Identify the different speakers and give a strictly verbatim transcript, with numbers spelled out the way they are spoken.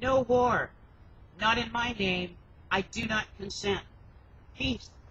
Speaker 1: No war. Not in my name. I do not consent. Peace.